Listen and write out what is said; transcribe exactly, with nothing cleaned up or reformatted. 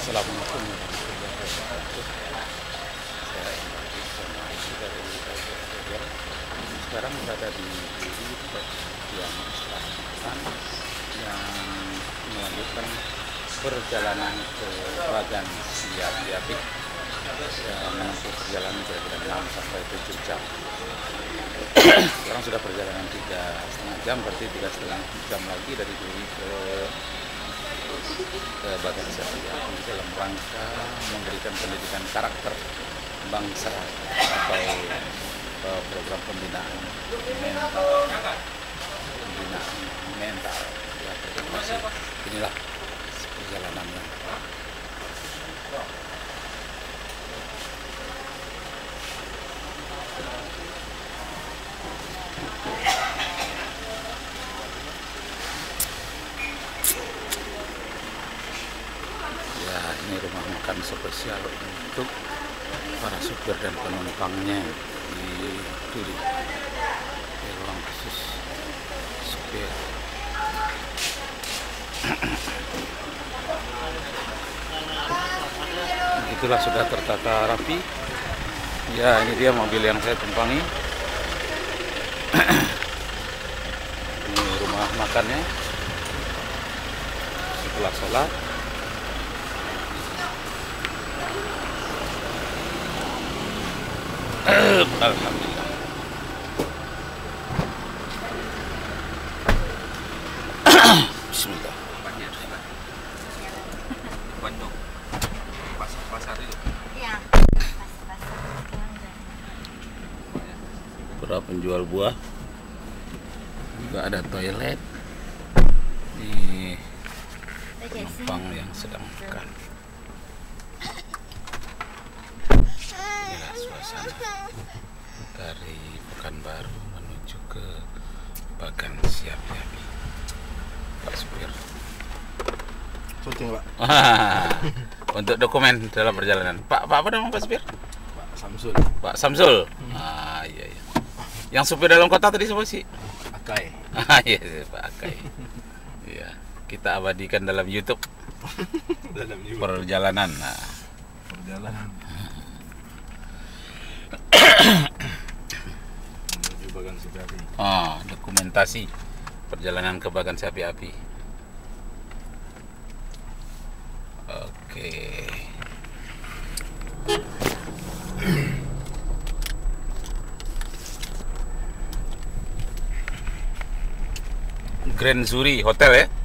Assalamualaikum warahmatullahi wabarakatuh. Saya Andi Somai dari Australia. Sekarang berada di diri yang selatan yang melanjutkan perjalanan ke Bagan Siapi yang menempuh perjalanan kira-kira enam sampai tujuh jam. Sekarang sudah perjalanan tiga setengah jam, berarti tiga setengah jam lagi dari diri ke ke Bagan Siapi dalam rangka memberikan pendidikan karakter bangsa atau uh, program pembinaan mental, pembinaan mental ya, masih inilah perjalanannya. Ya, ini rumah makan spesial untuk para supir dan penumpangnya di Duri, di ruang khusus supir. Itulah sudah tertata rapi. Ya, ini dia mobil yang saya tumpangi. Ini rumah makannya setelah sholat. Alhamdulillah. Bismillah. Bandung. Pasar pasar itu. Iya. Pasar-pasar. Para penjual buah. Juga ada toilet. Ini penumpang yang sedang makan. Inilah suasana dari Pekanbaru menuju ke Bagan Siapi. Pak supir. Syuting, Pak. Untuk dokumen dalam perjalanan. Pak, Pak apa nama Pak supir? Pak Samsul. Pak Samsul. Hmm. Ah iya iya. Yang supir dalam kota tadi siapa sih? Akai. Ah iya, iya Pak Akai. Iya, kita abadikan dalam YouTube. Dalam YouTube. Perjalanan. Nah. Perjalanan. Menuju Bagan Siapi. Oh, dokumentasi perjalanan ke Bagan Siapi. Oke. Grand Zuri Hotel ya?